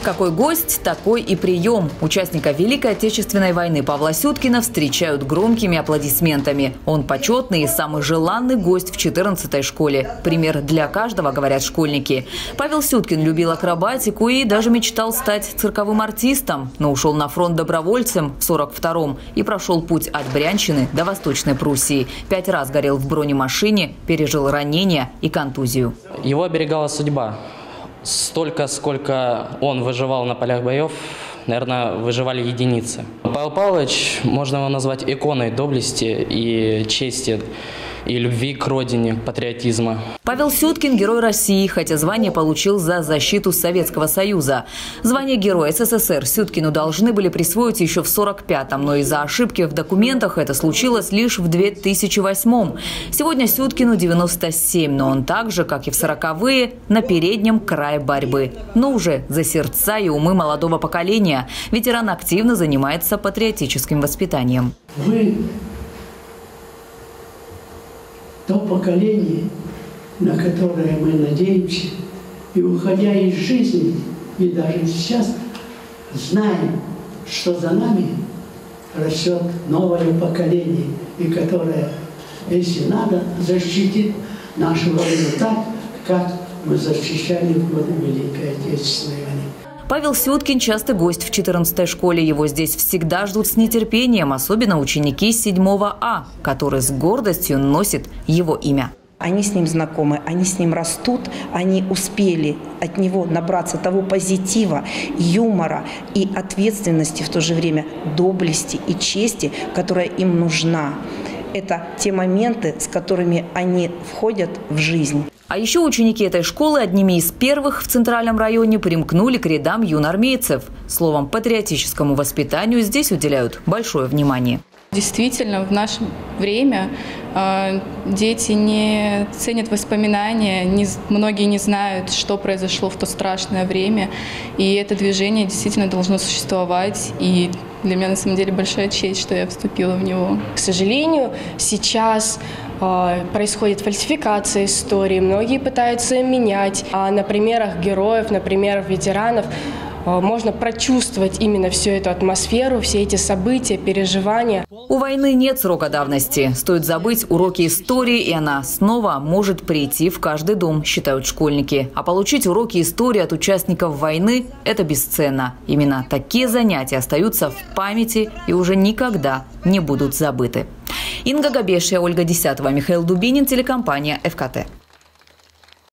Какой гость, такой и прием. Участника Великой Отечественной войны Павла Сюткина встречают громкими аплодисментами. Он почетный и самый желанный гость в 14-й школе. Пример для каждого, говорят школьники. Павел Сюткин любил акробатику и даже мечтал стать цирковым артистом. Но ушел на фронт добровольцем в 42-м и прошел путь от Брянщины до Восточной Пруссии. 5 раз горел в бронемашине, пережил ранения и контузию. Его оберегала судьба. Столько, сколько он выживал на полях боев, наверное, выживали единицы. Павел Павлович, можно его назвать иконой доблести и чести, и любви к родине, патриотизма. Павел Сюткин – герой России, хотя звание получил за защиту Советского Союза. Звание Героя СССР Сюткину должны были присвоить еще в 1945-м, но из-за ошибки в документах это случилось лишь в 2008-м. Сегодня Сюткину 97, но он так же, как и в 40-е, на переднем крае борьбы. Но уже за сердца и умы молодого поколения. Ветеран активно занимается патриотическим воспитанием. То поколение, на которое мы надеемся, и уходя из жизни, и даже сейчас знаем, что за нами растет новое поколение, и которое, если надо, защитит нашу родину так, как мы защищали в годы Великой Отечественной войны. Павел Сюткин – частый гость в 14-й школе. Его здесь всегда ждут с нетерпением, особенно ученики 7 А, которые с гордостью носят его имя. Они с ним знакомы, они с ним растут, они успели от него набраться того позитива, юмора и ответственности, в то же время доблести и чести, которая им нужна. Это те моменты, с которыми они входят в жизнь. А еще ученики этой школы одними из первых в Центральном районе примкнули к рядам юноармейцев. Словом, патриотическому воспитанию здесь уделяют большое внимание. Действительно, в наше время дети не ценят воспоминания, многие не знают, что произошло в то страшное время. И это движение действительно должно существовать. И для меня, на самом деле, большая честь, что я вступила в него. К сожалению, сейчас происходит фальсификация истории, многие пытаются менять. А на примерах героев, на примерах ветеранов можно прочувствовать именно всю эту атмосферу, все эти события, переживания. У войны нет срока давности. Стоит забыть уроки истории, и она снова может прийти в каждый дом, считают школьники. А получить уроки истории от участников войны – это бесценно. Именно такие занятия остаются в памяти и уже никогда не будут забыты. Инга Габешия, Ольга Десятова, Михаил Дубинин, телекомпания ФКТ.